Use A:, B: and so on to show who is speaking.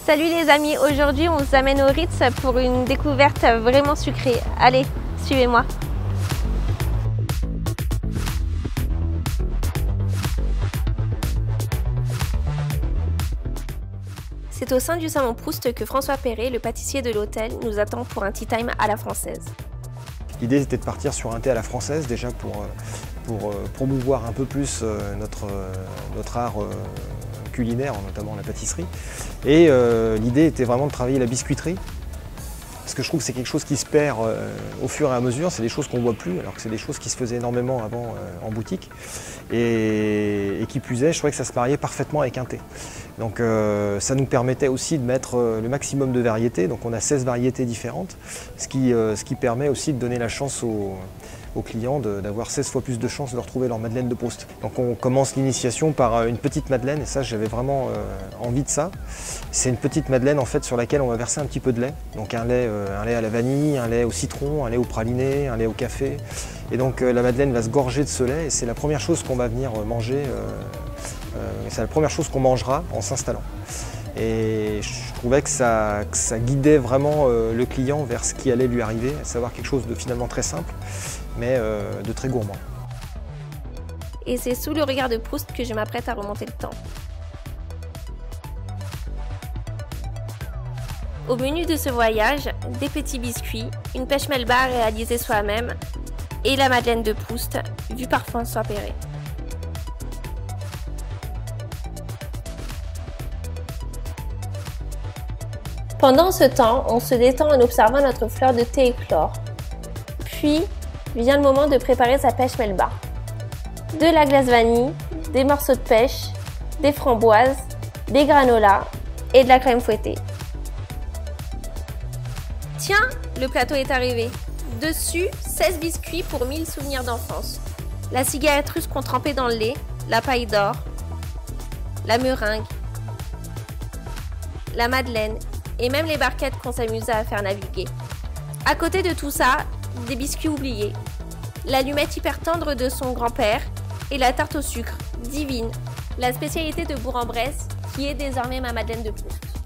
A: Salut les amis, aujourd'hui on vous amène au Ritz pour une découverte vraiment sucrée. Allez, suivez-moi. C'est au sein du salon Proust que François Perret, le pâtissier de l'hôtel, nous attend pour un tea time à la française.
B: L'idée était de partir sur un thé à la française déjà pour promouvoir un peu plus notre art culinaire, notamment la pâtisserie. Et l'idée était vraiment de travailler la biscuiterie, parce que je trouve que c'est quelque chose qui se perd au fur et à mesure. C'est des choses qu'on ne voit plus, alors que c'est des choses qui se faisaient énormément avant en boutique. Et qui plus est, je trouvais que ça se mariait parfaitement avec un thé. Donc ça nous permettait aussi de mettre le maximum de variétés. Donc on a 16 variétés différentes, ce qui permet aussi de donner la chance aux clients d'avoir 16 fois plus de chances de retrouver leur madeleine de Proust. Donc on commence l'initiation par une petite madeleine, et ça j'avais vraiment envie de ça. C'est une petite madeleine en fait sur laquelle on va verser un petit peu de lait. Donc un lait à la vanille, un lait au citron, un lait au praliné, un lait au café. Et donc la madeleine va se gorger de ce lait, et c'est la première chose qu'on va venir manger, c'est la première chose qu'on mangera en s'installant. Et je trouvais que ça guidait vraiment le client vers ce qui allait lui arriver, à savoir quelque chose de finalement très simple, mais de très gourmand.
A: Et c'est sous le regard de Proust que je m'apprête à remonter le temps. Au menu de ce voyage, des petits biscuits, une pêche melba réalisée soi-même et la madeleine de Proust, vue par François Perret. Pendant ce temps, on se détend en observant notre fleur de thé éclore. Puis vient le moment de préparer sa pêche melba. De la glace vanille, des morceaux de pêche, des framboises, des granolas et de la crème fouettée. Tiens, le plateau est arrivé. Dessus, 16 biscuits pour 1000 souvenirs d'enfance. La cigarette russe qu'on trempait dans le lait, la paille d'or, la meringue, la madeleine et même les barquettes qu'on s'amusait à faire naviguer. À côté de tout ça, des biscuits oubliés, l'allumette hyper tendre de son grand-père et la tarte au sucre, divine, la spécialité de Bourg-en-Bresse qui est désormais ma madeleine de Proust.